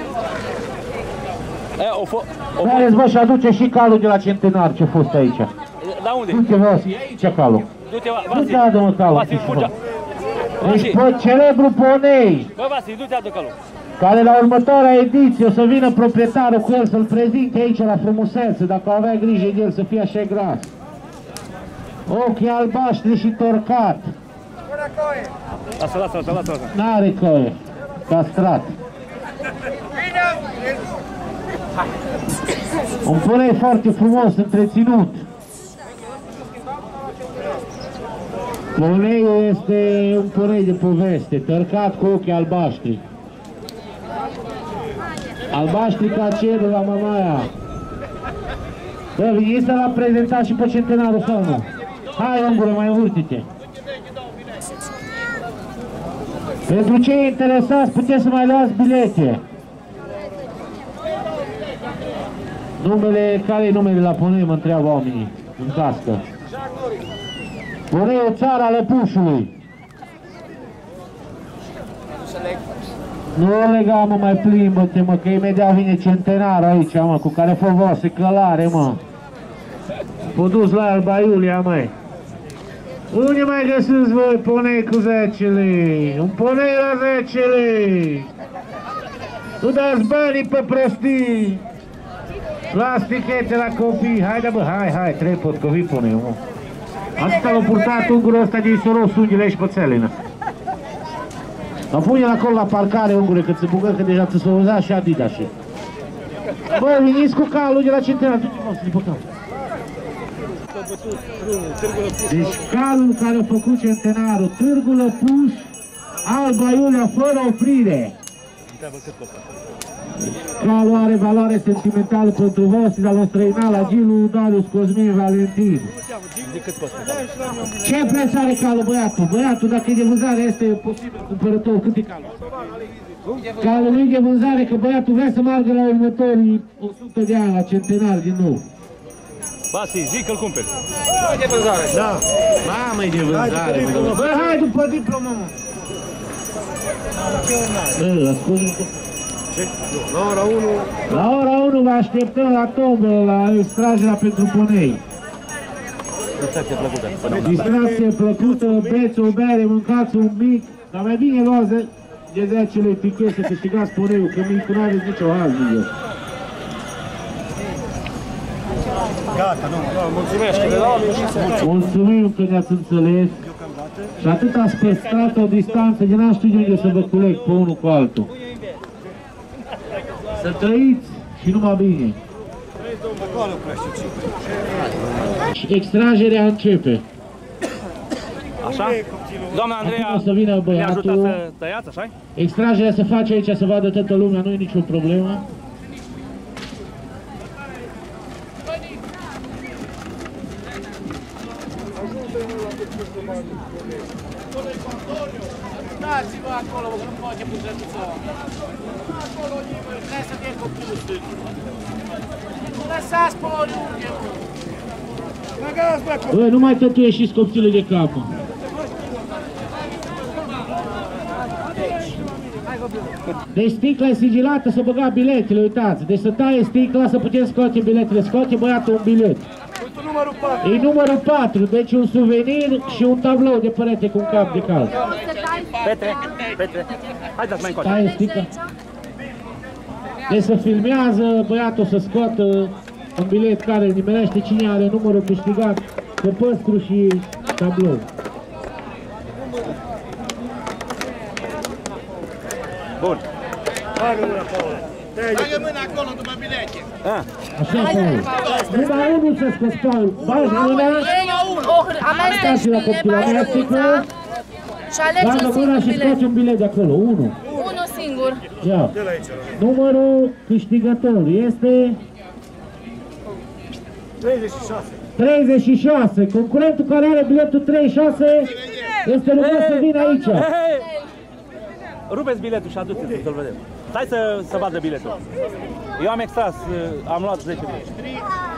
E, o fo... O Care-ți bă și aduce și calul de la Centenar ce a fost aici. La unde? Du-te, Vasi, e aici calul. Du-te, Du-te, Vasi. adă-mă calul. Vasi, fugea. Deci, bă, celebru ponei, Bă, Vasi, du-te, adă calul. care la următoarea ediție o să vină proprietarul cu el să-l prezinte aici la frumusețe, dacă avea grijă de el să fie așa gras. Ochii albaștri și torcat. Lasă, lasă, lasă, lasă. N-are coie, castrat. Un ponei foarte frumos, întreținut. Poneiul este un ponei de poveste, tărcat cu ochii albaștri. Albaștri ca cerul la mamaia. Bă, veniți să l-a prezentat și pe Centenarul sau nu? Hai, ungură, mai învârte-te. Pentru cei interesați puteți să mai luați bilete. Numele, care e numele la ponei, mă întreabă oamenii în cască. Poneiul Țara Lăpușului. Nu lega, mă, mai plimbă-te, mă, că imediat vine Centenar aici, mă, cu care fă voase călare, mă. F-o dus la Alba Iulia, măi. Unde mai găsiți voi ponei cu zece lei? Un ponei la zece lei. Nu dați banii pe prostii. Las tichete la copii. Haide, bă, hai, hai, trei potcovii ponei, mă. Atâta l-a purtat ungurul ăsta de soros unghiile și pe țelină. Mă pune acolo la parcare, ungure, că ți bugă, că deja ți s-o uza și Adidas și. Bă, veniți cu calul de la Centenar, du-te, mă, să-i pe cal. Deci calul care a făcut Centenarul, Târgu Lăpuș, Alba Iulia, fără oprire. Calul are valoare sentimentală pentru vostri, dar l-o străina la Gilu, Darius, Cosmin, Valentin. Ce preț are calul, băiatul? Băiatul, dacă e de vânzare, este posibil cumpărător. Cât e calul? Calul nu e de vânzare, că băiatul vrea să meargă la următorii o sută de ani, la Centenar din nou. Basi, zic că-l cumperi. E de vânzare. Da. Mamă, e de vânzare. Bă, hai după diplomă, mă. Bă, ascultă. La ora unu. La ora unu vă așteptăm la tombă, la extragerea pentru ponei. Distracție plăcută. Distracție plăcută, beți o bere, mâncați un mic, dar mai bine luați de, de zece lei tichet să câștigați poneiul, că micul nu aveți nicio haznică. Gata, nu, nu, mulțumesc. Mulțumim că ne-ați înțeles. Și atât ați păstrat o distanță, de n-am știu de unde să vă culeg pe unul cu altul. Să trăiți și numai bine. Și extragerea începe. Așa? Doamna Andreea, Acum o să vină ne ajută băiatul. să tăiați, așa? Extragerea se face aici, să vadă toată lumea, nu e nicio problemă. Dați-vă acolo, că nu poate puteți-o. Acolo nimeni, trebuie să fie copilul stângii. Lăsați pe oriunde, mă. Băi, nu mai tătuie și scopțile de cap. Deci sticla e sigilată să băga biletele, uitați. Deci să taie sticla să putem scoate biletele. Scoate băiatul un bilet. Numărul patru. E numărul patru, deci un suvenir și un tablou de perete cu un cap de cal. Petre, Petre, haideți mai încoace. Taie sticla. Deci să filmează, băiatul să scoată un bilet care nimerește cine are numărul câștigat, căpăstru și tablou. Bun. Bagă mâna, Paul. Bagă mâna acolo după bilete. Ah. Așa, Paul. Numai unul să scoți, Paul. Bagi mâna. Amestecă. Stați la copil, amestecă. Și alegi Bagă un mâna singur și bilet. scoți un bilet de acolo, unul. Unul singur. Ia. Numărul câștigător este treizeci și șase. treizeci și șase. Concurentul care are biletul treizeci și șase este rugat să vină aici. Hei, hei. Rupeți biletul și aduceți să-l vedem. Stai să, să vadă biletul. Eu am extras, am luat zece bilete.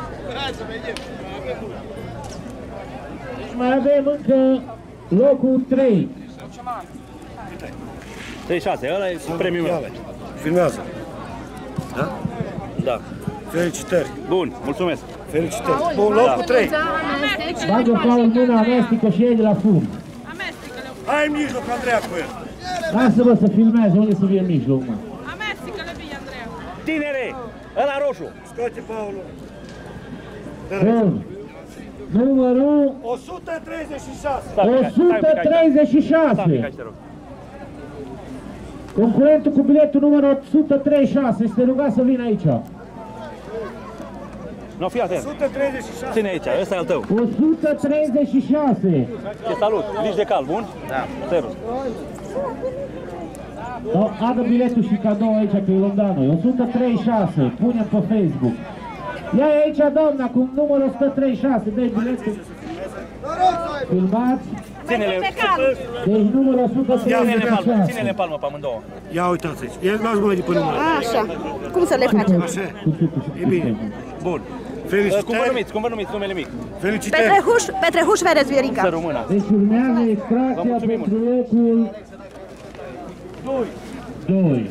Și mai avem încă locul trei. treizeci și șase, ăla e premiul meu. Filmează. Da? Da. Felicitări. Bun, mulțumesc. Felicitări. Bun, locul trei. Bagă Paul mâna, amestecă și ei de la fund. Hai în mijloc, Andreea, cu el. Lasă-vă să filmează, unde să fie în mijloc, mă. Amestecă-le bine, Andreea. Tinere, ăla roșu. Scoate Paulul. Bun. Numărul o sută treizeci și șase. o sută treizeci și șase. Concurentul cu biletul numărul o sută treizeci și șase este rugat să vină aici. Nu, fii atent. o sută treizeci și șase. Ține aici, ăsta e al tău. o sută treizeci și șase. Te salut, nici de cal, bun? Da. Servus. No, adă biletul și cadou aici, că îl luăm da noi. o sută treizeci și șase, punem pe Facebook. Ia aici, doamna, cu numărul o sută treizeci și șase, dă-i biletul. Filmați. Ține-le. Deci numărul o sută treizeci și Ține-le în palmă, șase. ține-le în palmă pe amândouă. Ia uitați aici. Ia luați mâna de pe număr. Așa. Cum să le facem? Așa. E bine. Bun. Felicitări. Cum vă numiți? Cum vă numiți? Numele mic. Felicitări. Petrehuș, Petrehuș Verez Viorica. Să rămână. Deci urmează extracția pentru locul doi.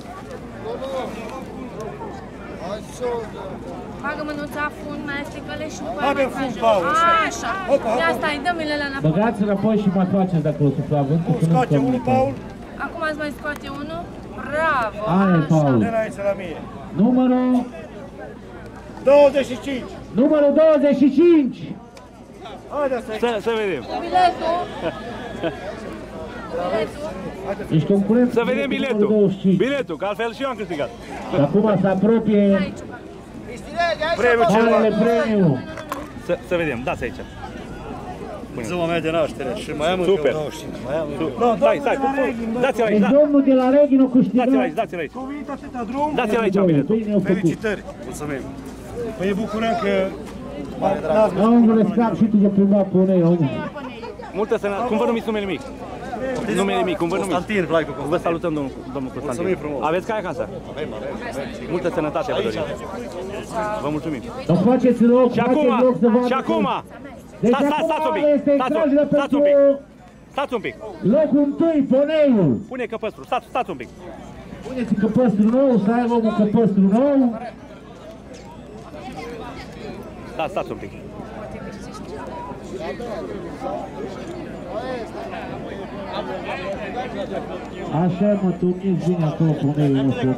Bagă mânuța fund, mai estică-le și după Bagă aia mai fund, faci. Paul. Așa. Ia stai, dă-mi-le la înapoi. Băgați înapoi și mai faceți dacă o sufla vântul. să nu Scoate stăm unul, în Paul. Acum îți mai scoate unul. Bravo. Aia e Paul. Dă-l aici la mine. Numărul, douăzeci și cinci. numărul douăzeci și cinci. Haide să Să, să vedem. Biletul. Biletul. Deci concurență. Să vedem biletul. douăzeci și cinci. Biletul, că altfel și eu am câștigat. Și acum se apropie premiul cel marele mare. premiu. Să, să vedem, dați aici. Ziua mea de naștere și mai am încă Super. douăzeci și cinci. Mai am încă. Nu, stai, stai, pun, pun. Dați-l aici, Deci da. domnul de la Reghino Dați-l câștigă. aici, dați-l aici. Cuvinte atâta drum. Dați-l aici biletul. Bine, au făcut. Felicitări. Mulțumim. Păi e bucurăm că Omule, scap și tu de plimbat pe unei, omule. Multă sănătate. Cum vă numiți numele mic? Numele mic, cum vă numiți? Constantin, Vlaicu Vă Constantin. salutăm, domnul, domnul Constantin. Mulțumim frumos. Aveți cai acasă? Avem, avem. Multă sănătate vă dorim. Vă mulțumim. Dar faceți loc, Și acum, faceți loc să vadă. și acum, Deci stați, stați, stați un acum pic, este stați un- extragere stați un pentru stați un pic. locul întâi, poneiul. Pune căpăstru, stați, stați un pic. Puneți căpăstru nou, să aibă un căpăstru nou. Stați, stați un pic. Așa, mă, tu mi-ești bine acolo, poneiul nostru.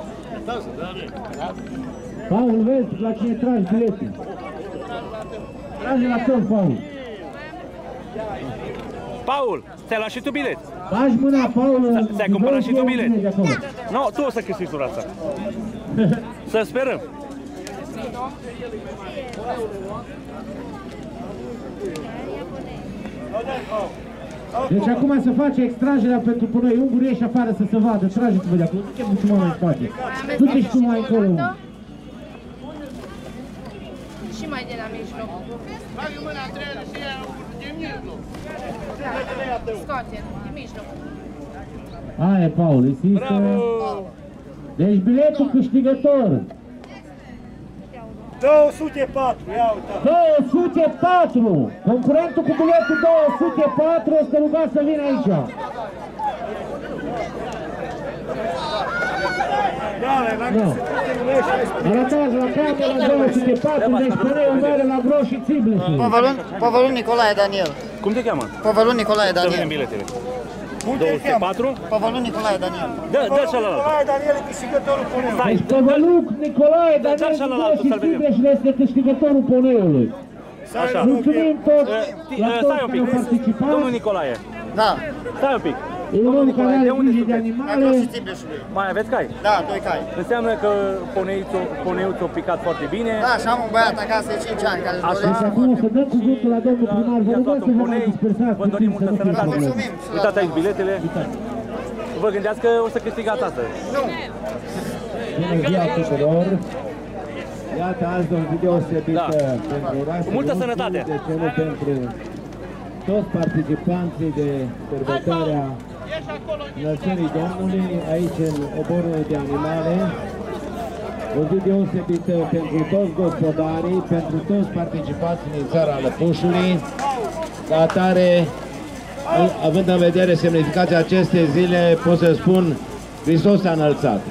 Paul, vezi la cine tragi biletul. Trage la tot, Paul. Paul, ți-ai luat și tu bilet? Bagi mâna, Paul. Ți-ai cumpărat și tu bilet? De acolo. Nu, tu o să câștigi tura asta. Să sperăm. Deci acum se face extragerea pentru ponei. Ungurii ieși afară să se vadă. Trageți-vă de acolo. Du-te puțin mai în spate. Du-te și tu mai încolo. Și mai de la mijloc. Scoate, de mijloc. Aia, Paul, insistă. Bravo! Deci biletul câștigător. două sute patru, ia uita. două sute patru. Concurentul cu biletul două sute patru este rugat să vină aici. Nu. Arătați la cameră la două sute patru, deci poneiul mere la Groș și Țiblișul. Păvălun, Păvălun Nicolae Daniel. Cum te cheamă? Păvălun Nicolae Să vedem Daniel. biletele. Cum te două sute cheamă? patru. Păvălun Nicolae Daniel. Dă, dă celălalt. Nicolae Daniel e câștigătorul poneiului. Stai, Deci Păvăluc Nicolae Dar Daniel și cu ălalt, Groș și să-l vedem. Țiblișul este câștigătorul poneiului. Așa. Mulțumim toți Uh, la uh, toți Stai un care pic. au participat. Domnul Nicolae, Da. stai un pic. E un om care are de unde grijă de sunteți? animale. Mai aveți cai? Da, doi cai. Înseamnă că poneiul ți-a picat foarte bine. Da, și am un băiat acasă de cinci ani care își Așa. dorește. Și acum o să dăm cuvântul la domnul primar. Vă rugăm să vă mai dispersați. Vă dorim puțin, multă să nu sănătate. fie Mulțumim. Uitați aici biletele. Vă gândeați că o să câștigați astăzi. Nu. Bună ziua tuturor! Iată azi o zi deosebită Da. pentru orașul Multă nostru, sănătate. de cele pentru toți participanții de sărbătoarea Înălțării Domnului aici în oborul de animale. O zi deosebită pentru toți gospodarii, pentru toți participații din țara Lăpușului. Ca atare, având în vedere semnificația acestei zile, pot să spun Hristos a înălțat.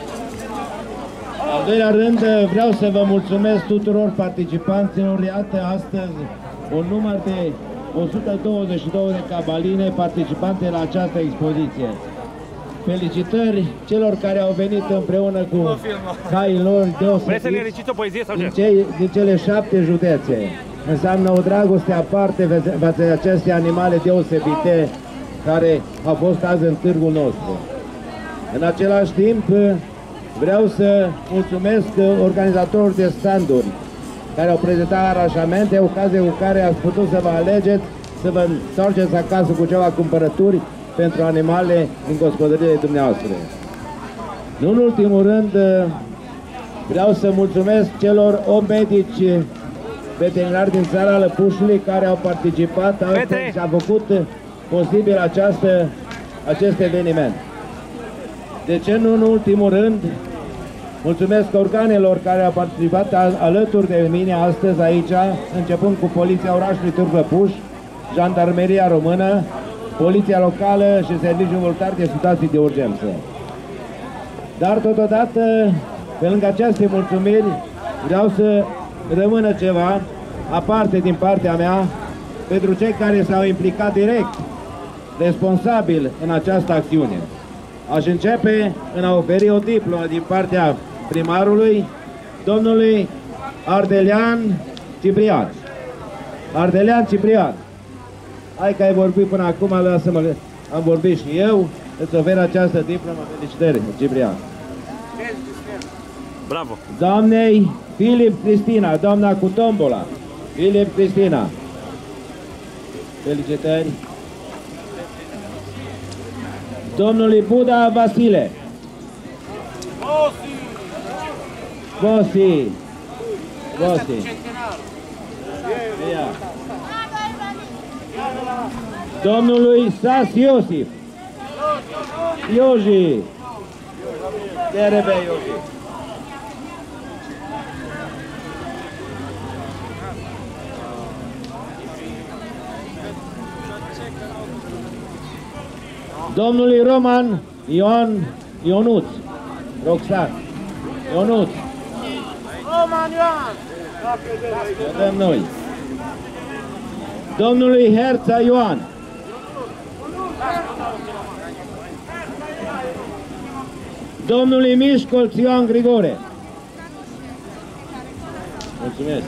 Al doilea rând, vreau să vă mulțumesc tuturor participanților. Iată astăzi un număr de o sută douăzeci și două de cabaline participante la această expoziție. Felicitări celor care au venit împreună cu caii lor Vreți să ne deosebiți reciți o poezie sau din, ce? cei, din cele șapte județe. Înseamnă o dragoste aparte față de aceste animale deosebite care au fost azi în târgul nostru. În același timp, vreau să mulțumesc organizatorilor de standuri care au prezentat aranjamente, ocazie cu care ați putut să vă alegeți, să vă întoarceți acasă cu ceva cumpărături pentru animale din gospodăriile dumneavoastră. Nu în ultimul rând, vreau să mulțumesc celor opt medici veterinari din țara Lăpușului care au participat astăzi și au făcut posibil această, acest eveniment. De ce nu în ultimul rând, mulțumesc organelor care au participat alături de mine astăzi aici, începând cu Poliția Orașului Târgu Lăpuș, Jandarmeria Română, Poliția Locală și Serviciul Voluntar de Situații de Urgență. Dar totodată, pe lângă aceste mulțumiri, vreau să rămână ceva aparte din partea mea pentru cei care s-au implicat direct, responsabil în această acțiune. Aș începe în a oferi o diplomă din partea primarului, domnului Ardelean Ciprian. Ardelean Ciprian, hai că ai vorbit până acum, lasă-mă, am vorbit și eu, îți ofer această diplomă, felicitări, Ciprian. Bravo! Doamnei Filip Cristina, doamna cu tombola, Filip Cristina, felicitări. Domnului Buda Vasile. Vosi. Vosi. Domnului Sas Iosif. Ioji. T R B Ioji. Domnului Roman Ion Ionuț, Roxan, Ionuț. Roman Ioan! Dăm noi. Domnului Herța Ioan. Domnului Mișcolț Ioan Grigore. Mulțumesc.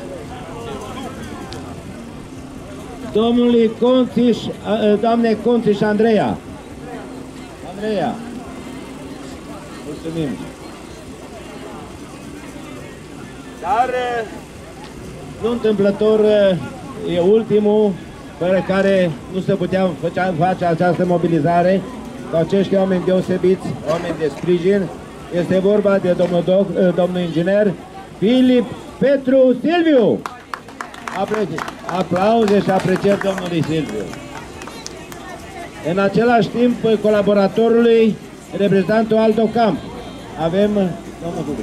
Domnului Conțiș, doamne Conțiș Andreea. Andreea. Mulțumim. Dar nu întâmplător e ultimul fără care nu se putea face această mobilizare cu acești oameni deosebiți, oameni de sprijin. Este vorba de domnul, doc, domnul inginer Filip Petru Silviu. Aplauze și aprecieri domnului Silviu. În același timp, colaboratorului, reprezentantul Aldo Camp. Avem domnul Gudu.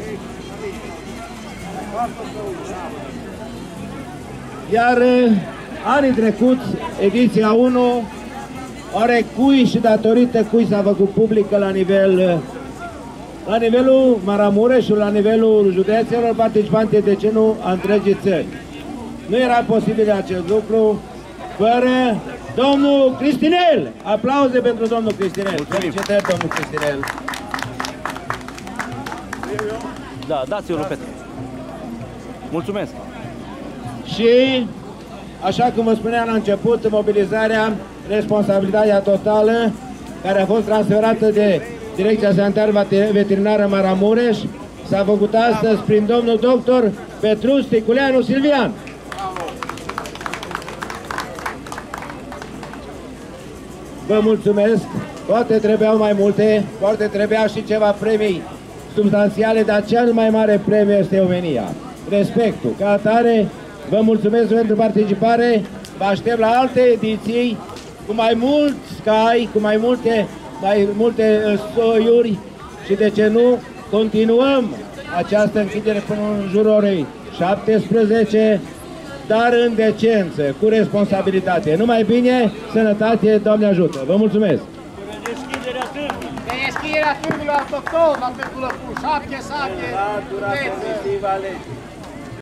Iar anii trecuți, ediția unu, oare cui și datorită cui s-a făcut publică la nivel la nivelul Maramureșului, la nivelul județelor participante, de ce nu a întregii țări. Nu era posibil acest lucru fără domnul Cristinel. Aplauze pentru domnul Cristinel. Felicitări, domnul Cristinel. Da, dați-o, Petru. Mulțumesc. Și, așa cum vă spuneam la început, mobilizarea, responsabilitatea totală care a fost transferată de Direcția Sanitară Veterinară Maramureș, s-a făcut astăzi prin domnul doctor Petru Sticuleanu Silvian. Vă mulțumesc, poate trebuiau mai multe, poate trebuia și ceva premii substanțiale, dar cel mai mare premiu este omenia, respectul. Ca atare, vă mulțumesc pentru participare, vă aștept la alte ediții cu mai mulți cai, cu mai multe, mai multe soiuri și, de ce nu, continuăm această închidere până în jurul orei șaptesprezece, dar în decență, cu responsabilitate. Numai bine, sănătate, Doamne ajută! Vă mulțumesc! Deschiderea târgului autohton la Târgul Lăpuș, șapte, șapte,